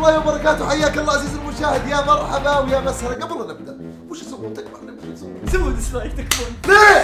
الله وبركاته. حياك الله عزيزي المشاهد، يا مرحبا ويا مسهلا. قبل لا نبدا وش اسوي؟ تكبر سووا ديسلايك تكفون. ليه؟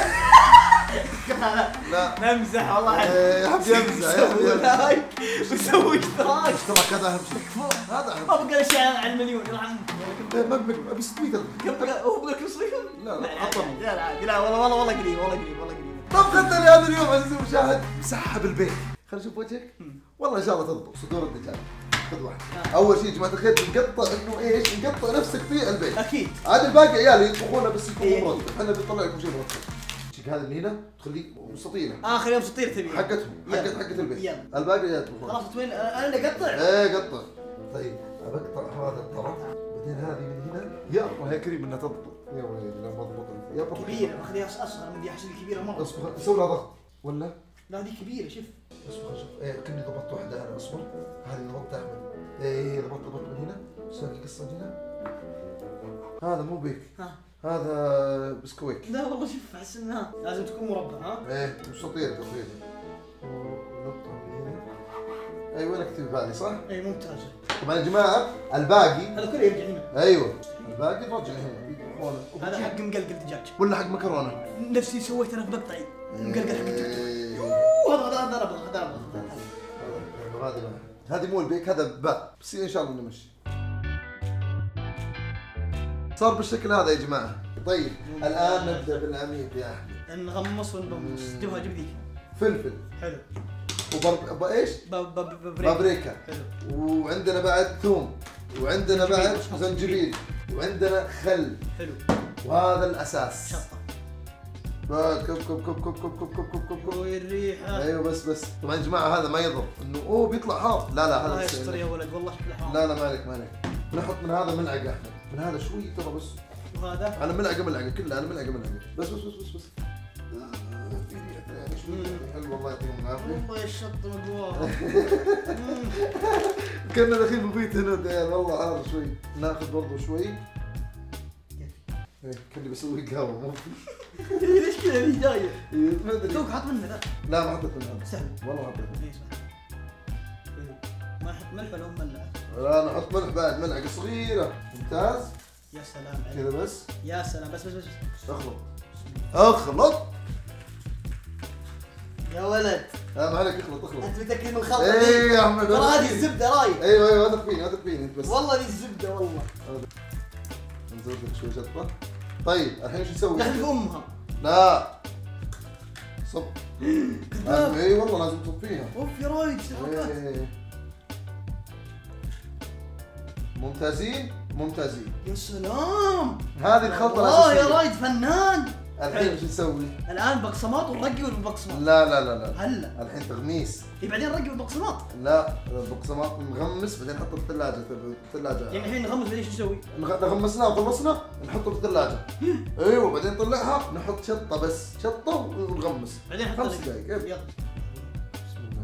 لا نمزح والله. يا حبيبي امزح يا حبيبي. لايك وسوي اشتراك. اشتراك هذا اهم شيء. هذا اهم ما بقى شيء على المليون. شيء. ما ابي 600 ألف. هو بقى يصرف؟ لا عطني. لا عادي. لا والله قريب والله قريب. طب خذنا لهذا اليوم عزيزي المشاهد مسحب البيت. خلينا نشوف وجهك. والله ان شاء الله تضبط صدور الدجاج. خذ واحد. اول شيء يا جماعه الخير نقطع انه ايش؟ نقطع نفسك في البيت. اكيد. عاد الباقي عيال يطبخونه بس يكون مرتب، احنا بنطلع لكم شيء مرتب. شيك هذا اللي هنا تخليه مستطيله. اخر يوم سطير تبي. حقتهم حقت البيت. الباقي يا يطبخون. خلاص وين انا اللي اقطع؟ ايه قطع. طيب بقطع هذا الطرف، بعدين هذه من هنا. يا الله يا كريم انها تضبط. يا وليدي لا مضبوط. يا طب كبيره اخذيها اصغر من دي، احس كبيره مره. اصبر سوي لها ضغط ولا؟ لا دي كبيره شوف. اصبر شوف. ايه كني ضبطت واحده انا. اصبر هذه ضبطت احمد. ايه ضبطت من هنا. ساكي قصه هنا. هذا مو بيك. هذا بسكويت. لا والله شوف احس انها لازم تكون مربع. ايه مستطيل تقريبا. ونقطع من هنا. اي وين اكتب هذه صح؟ اي ممتاز. طبعا يا جماعه الباقي هذا كله يرجع هنا. ايوه الباقي رجع هنا. هذا حق مقلقل دجاج ولا حق مكرونه؟ نفسي سويت انا في مقطعي مقلقل حق التيك هذا ابغى هذه مو البيك، هذا باء بس ان شاء الله نمشي. صار بالشكل هذا يا جماعه. طيب الان نبدا بالعميق يا احمد. نغمص ونبمص. جيبها جيب ذيك. فلفل حلو. ايش؟ بابريكا. حلو. وعندنا بعد ثوم، وعندنا بعد زنجبيل، وعندنا خل. حلو. وهذا الاساس. شطه. كب كب كب كب كب كب كب كب كب. والريحه. ايوه بس طبعا يا جماعه هذا ما يضر انه اوه بيطلع حار. لا هذا الله يستر يا ولد والله شكله حار. لا ما عليك نحط من هذا ملعقه احمد، من هذا شوي ترى بس. وهذا انا ملعقه كلها، انا ملعقه بس حلو والله يعطيهم العافيه. والله الشطه مقواها. كنا داخلين ببيت هنا يا والله حار شوي. ناخذ برضه شوي. كني بسوي قهوه مو ليش كذا اللي جايه؟ ما ادري. توك حط منه ذا. لا ما حطيت منها. سهل والله ما حطيت. اي صح. ما احط ملح ولا مملح؟ لا انا احط ملح بعد، ملعقه صغيره. ممتاز. يا سلام عليك. كذا بس. يا سلام بس اخلط. يا ولد. لا ما عليك اخلط. انت متاكد من الخلطه دي؟ ايه يا احمد ترى هذه الزبده رايق. ايوه هذا فيني انت بس. والله دي الزبده والله. نزود لك شوي شطه. طيب الحين شو نسوي؟ نحذف امها. لا صب. اي والله لازم تصب فيها. اوف يا رايد حركات. ممتازين. يا سلام. هذه الخلطه والله الاساسيه. يا رايد فنان. الحين شو نسوي؟ الان بقسماط ونرقي والبقسماط. لا هلا الحين تغميس. بعدين نرقي والبقسماط. لا البقسماط نغمس بعدين نحطه في الثلاجه. يعني الحين نغمس بعدين شو نسوي؟ غمسناه وخلصنا نحطه في الثلاجه. ايوه بعدين نطلعها نحط شطه بس شطه ونغمس. بعدين نحط 5 دقائق. يلا. بسم الله.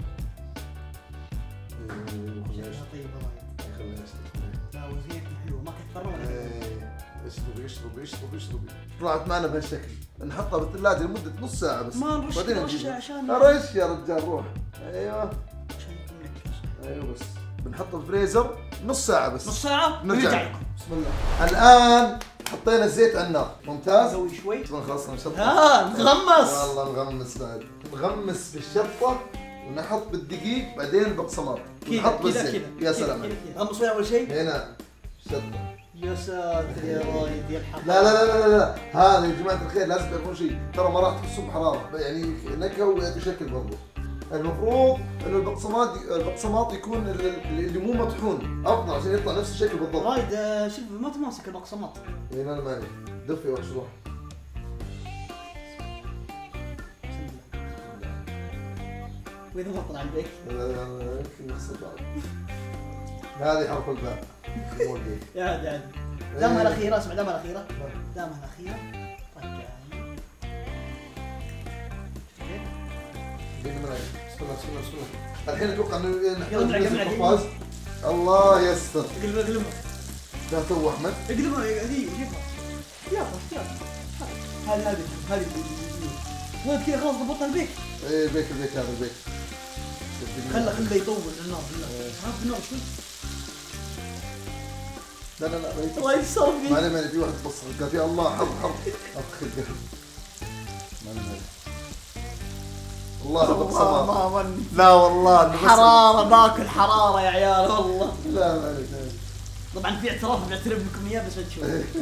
شكلها طيبه رايد. خليها لا وزينتها حلوه ما كثرنا ولا اشربي. طلعت معنا بهالشكل. نحطها بالثلاجه لمده نص ساعه بس. ما نرش بعدين رشه عشان رش يا رجال روح. ايوه عشان يكون منكس. ايوه بس بنحطه بالفريزر نص ساعه بس. نص ساعه نرجع لكم. بسم الله. الان حطينا الزيت على النار. ممتاز. نسوي شوي. خلصنا نشطه. نغمس. والله نغمس بعد. نغمس بالشطه ونحط بالدقيق بعدين البقسماط ونحط بالزيت. يا سلام. غمس وين اول شيء؟ هنا شطه. يا ساتر يا رايد يا الحق. لا هذا يا جماعه الخير لازم يكون شيء، ترى ما راح تحسوا بحراره يعني نكهه ويعطي شكل برضه. المفروض انه البقسماط يكون اللي مو مطحون افضل عشان يطلع نفس الشكل بالضبط. رايد شوف ما تماسك البقسماط. اي انا مالي دفي وحش روح. واذا ما طلع البيك؟ هذه حرف الباء. يا عادي دامها الاخيره. اسمع دامها الاخيره. رجعني. بسم الله. الحين اتوقع انه نحتاج القفاز. الله يستر. اقلبها. لا تو احمد. اقلبها هذه جيبها. هذه وين كذا خلاص ضبطنا البيك. ايه البيك هذا البيك. خله يطول النار. عارف النار شوي. لا لا لا الله يصرفني. ما عليه ما عليه، في واحد بص قال يا الله حظ حظ اخذ قهر. ما عليه ما عليه. والله بقسماط. ما مني. لا والله إنه بس- حرارة باكل حرارة يا عيال والله. لا ما عليك. طبعا في اعتراف بعترف لكم اياه بس بتشوف.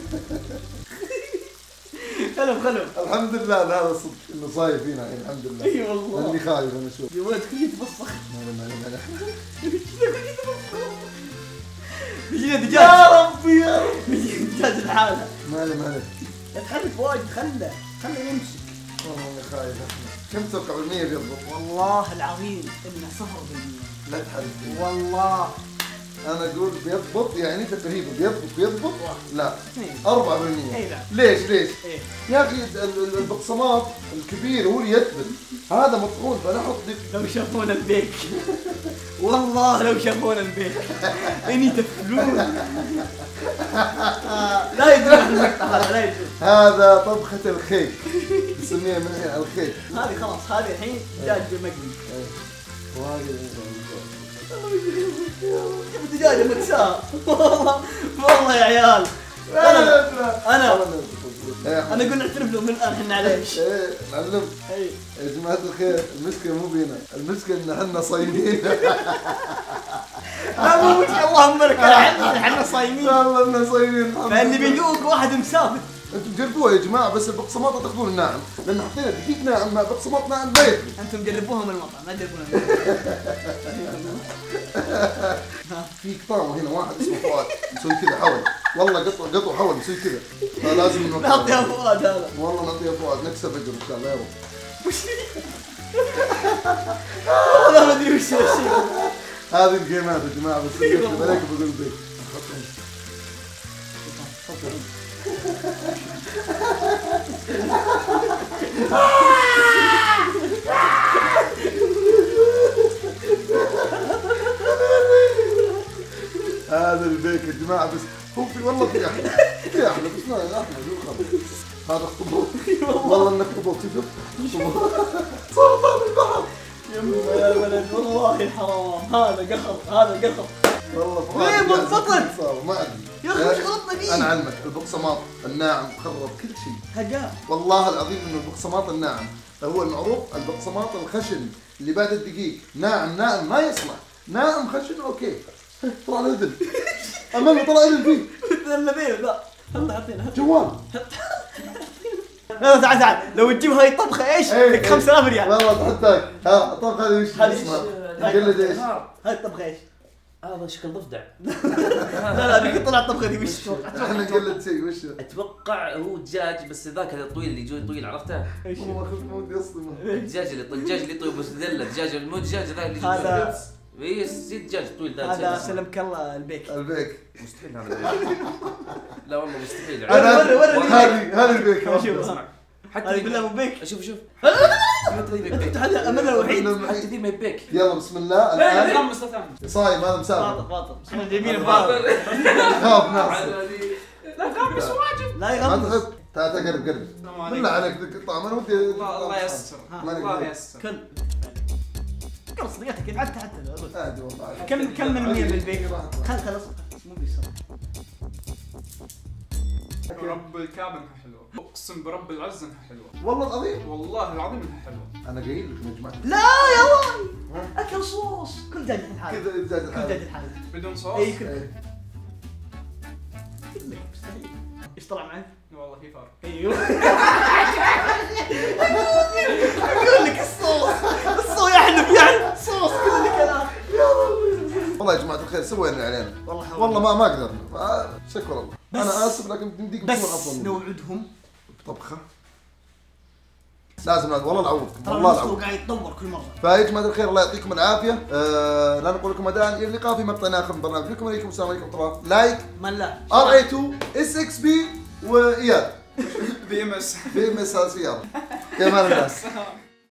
خلهم. الحمد لله إن هذا صدق انه صاير فينا الحين الحمد لله. اي والله. لاني خايف انا شوف. يا ولد كل يتبصخ. ما عليه ما عليه ما عليه. بيجينا دجاج. يا ربي يا رب. بيجينا دجاج لحالها. ما عليه ما عليه. لا تحرك واجد خله يمسك. والله اني خايف. كم تتوقع بالمية بيضبط؟ والله العظيم انه 0%. لا تحرك فيه. والله انا اقول بيضبط يعني تقريبا بيضبط لا 4%. اي نعم. ليش؟ ايه يا اخي البقسماط الكبير هو اللي يثبت، هذا مطحون فانا احط لو شافونا البيك. والله لو شافونا البيك اني تفلون. لا يدرون المقطع هذا لا يدرون. هذا طبخة الخيك نسميها من الحين الخيك. هذه خلاص هذه الحين دجاج مقلي. وهذه جيب دجاجة مكساة. والله يا عيال. انا اقول نعترف له من الان احنا عليش. ايه نعلم. اي يا جماعة الخير المشكلة مو بينا، المشكلة ان احنا صايمين. لا مو مشكلة اللهم لك احنا صايمين. والله اننا صايمين. فاللي بيدوق واحد مسافر. انتم جربوها يا جماعة بس البقسماط تاخذون الناعم، لان حطينا دقيق ناعم مع بقسماط ناعم ما يثبت. انتم جربوها من المطعم ما تجربونها. في قطار هنا واحد اسمه فؤاد يسوي كذا حول، والله قطو حول يسوي كذا، فلازم نعطيها فؤاد هذا. والله نعطيها فؤاد نكسب اجر ان شاء الله يا رب. والله ما ادري وش الشيء. هذه الجيمات يا جماعة بس عليك بقول بيك. هذا البيك يا جماعة بس هو في والله في احلى في احلى بس لا احلى شو خلاص. هذا اخطبوط والله انك اخطبوط شوف اخطبوط صار طعم البحر. يما يا ولد والله حرام. هذا قخر هذا قخر. والله ليه منفطر؟ ما ادري يا اخي وش غلطنا فيه؟ انا علمك البقسماط الناعم خرب كل شيء. هقا والله العظيم انه البقسماط الناعم هو المعروف، البقسماط الخشن اللي بعد الدقيق ناعم ما يصلح، ناعم خشن اوكي. طلع الاذن امامي طلع الاذن فيه الذين ذا هلا اعطينا جوال. لا تعال لو تجيب هاي الطبخه ايش؟ لك 5000 ريال. والله تحتاج. ها الطبخه هذه وش اسمها؟ قلد ايش؟ هاي الطبخه ايش؟ هذا شكل ضفدع. لا لا بيقول طلع الطبخه دي وش؟ احنا نقلد شيء وش؟ اتوقع هو دجاج بس ذاك الطويل اللي يجون طويل عرفته؟ والله خفت ما ودي اصدمه. الدجاج اللي يطيب بس ذله دجاج مو دجاج ذاك اللي هذا اي زي الدجاج الطويل ذا. هذا سلمك الله البيك. البيك مستحيل هذا البيك. لا والله مستحيل. وري. هذه البيك. شوف حتى هذا بالله مو بيك. شوف هذا املنا الوحيد. حتى ذي ما يبيك. يلا بسم الله الان. صايم هذا مسافر. باطل بسم الله جايبين باطل. خاف ناس. لا ما يغمس. تحب تعال قرب بالله عليك طعم انا ودي. الله يستر الله يستر. كل كل صديقتك يفعل حتى عادي والله. كم من 100 بالبيك؟ خلص مو بيصير. رب الكعبة انها حلوة، اقسم برب العزة انها حلوة، والله العظيم والله العظيم انها حلوة. انا قايل لك يا جماعه لا يا ولد اكل صوص كل دجاج الحالة. كذا دجاج كل الحالة. دجاج الحالة. بدون صوص؟ اي كل مستحيل. ايش طلع معك؟ والله في فرق. ايوه اقول لك الصوص يحلف يعني صوص كل كلام. والله يا جماعه الخير سوينا اللي علينا والله ما قدرنا شكر الله. انا اسف لكن بديك بس افضل نوعدهم بطبخه لازم والله نعوض ترى والله المسلوق نعوض. قاعد يتطور كل مره. فيا جماعه الخير الله يعطيكم العافيه. لا نقول لكم اداء الى اللقاء في مقطع اخر من برنامج لكم عليكم السلام عليكم ورحمه الله. لايك لا RA2 SXB واياد BMS BMS سياره كمان الناس.